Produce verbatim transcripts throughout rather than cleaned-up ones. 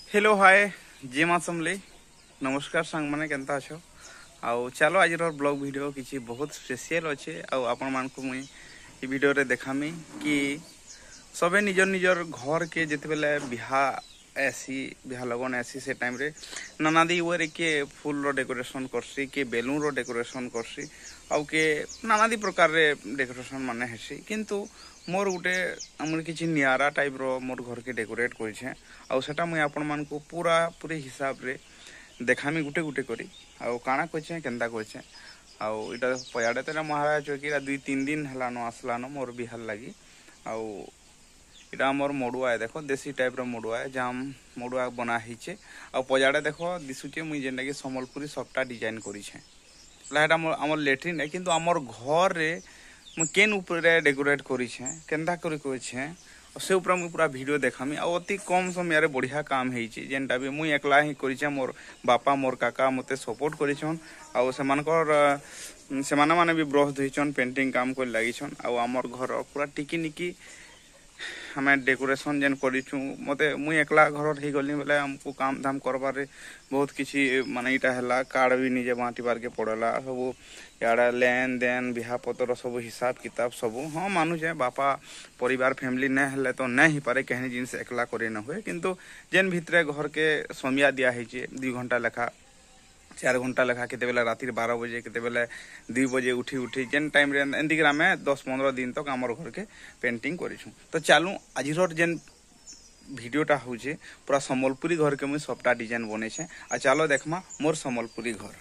Hello hi जे माँ समले नमस्कार सांग मैंने केनता अच्छो आउ चलो आज ब्लॉग वीडियो किसी बहुत स्पेशल अच्छे आउ आपण मान को मुई ई वीडियो रे देखामी कि सबे निजर निजर घर के जिते बेले बिहा ऐसी बिहा लगन ऐसी से टाइम रे नानादी वे के फूल रो डेकोरेशन करसी के बेलून रो डेकोरेशन करसी आउ के नानादी प्रकार रे डेकोरेशन माने हेसी किंतु मोर गुटे आमर किछि नियारा टाइप रो मोर घर के डेकोरेट करिछे आउ सेटा मुई आपण मान को पूरा पूरे हिसाब रे देखामी गुटे गुटे करी आउ काना कइछे केंदा कइछे आउ इटा पयाडे तेरा महाराज चौकीरा दुई तीन दिन हलानो आसलानो मोर बिहार लगी आउ इटा हमर मडुआ है देखो देसी टाइप रो मडुआ है जाम मडुआ बना हिचे आउ पयाडे देखो दिसुचे मुई जेंडा के संबलपुरी सबटा डिजाइन करिछे लाइट हमर हमर लेट्रिन है किंतु हमर घर रे मु केन ऊपर डेकोरेट करिछे केंदा करि कइछे से ऊपर मु पूरा वीडियो देखामी आ अति कम समय रे बढ़िया काम हेछि जेंटा भी मु एकला ही करिछे मोर बापा मोर काका मते सपोर्ट करिछन आ से मानकर से माने माने भी ब्रश धइछन पेंटिंग काम कर लागिछन आ हमर घर पूरा टिकी निकी हमें डेकोरेशन जेन करिछु मते मु एकला घर हे गली बेले हमको काम धाम करबार रे बहुत किछि माने इटा हला कार्ड भी निजे बांटीबार के पड़ला सब याडा लेन देन बिहा पतर सब हिसाब किताब सब हाँ मानु जे बापा परिवार फैमिली न हले तो नहीं ही पारे कहनी जिनस एकला करे न हुए किंतु जेन भितरे घर के समिया दिया है दु घंटा लेखा चार घंटा लेखा केते बेला रातिर बारह बजे केते बेला दुई बजे उठी उठी जेन टाइम रे एंदी में दस पंद्रह दिन तक आमर घर के पेंटिंग करिछु तो चालू आज जेन वीडियोटा होचे पूरा संबलपुरी घर के मुई सबटा डिजाइन बने छे आ चलो देखमा मोर संबलपुरी घर।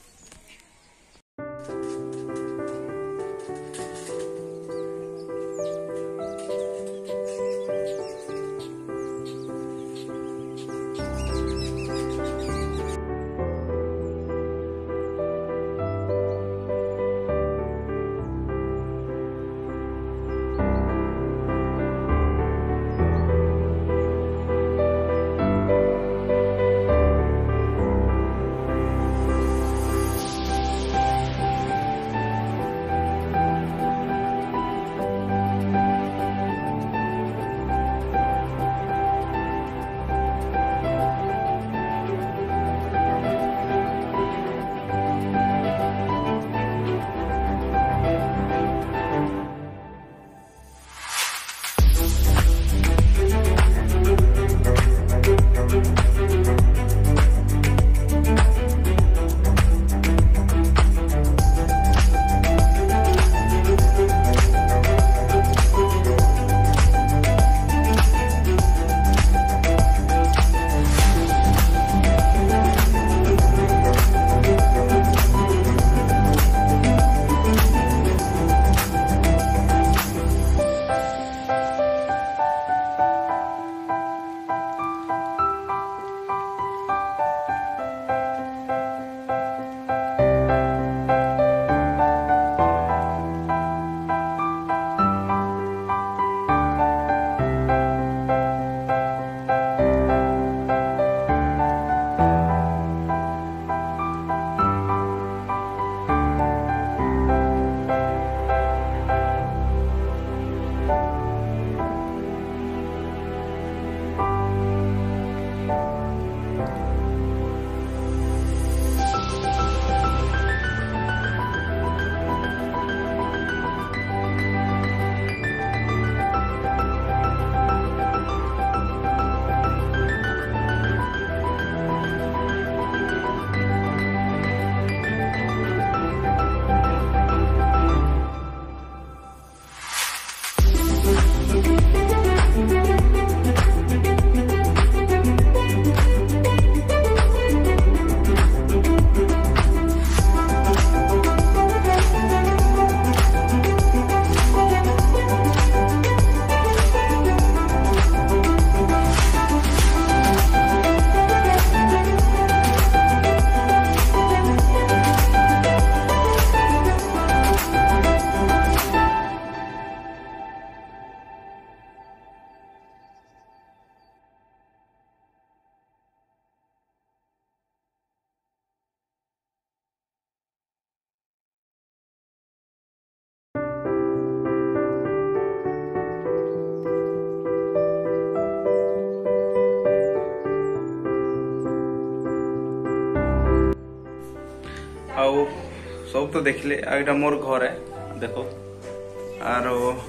आउ सब तो देखले एटा मोर घर है देखो आर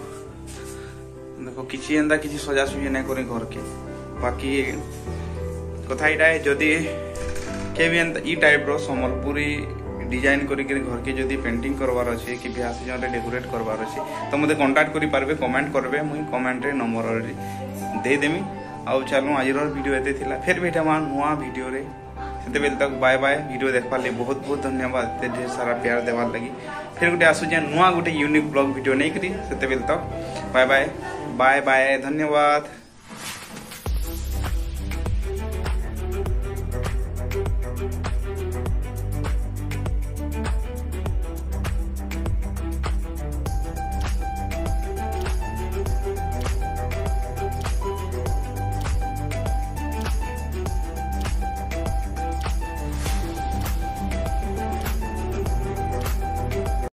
देखो किसी एंदा किसी सजा सुजी नहीं करी घर के बाकी कथा यहाँ है जदि के भी एंता ई टाइप रो संबलपुरी डिजाइन करी घर के जदि पेंटिंग करवार अच्छे कि ब्याह सीजन रे डेकोरेट करवार अच्छे तो मते कांटेक्ट करि पारबे कमेंट करबे मुई कमेंट रे नंबर दे देमी आउ चलो आज वीडियो एते थिला फिर भेटा मान नुआ वीडियो रे सेते बेल तक बाय बाय वीडियो देखबार ले बहुत बहुत धन्यवाद एते ढेर सारा प्यार देवार लगी फिर गोटे आसु जे नुआ गोटे यूनिक ब्लॉग वीडियो नहीं करी सेते बेल तक बाय बाय बाय बाय धन्यवाद।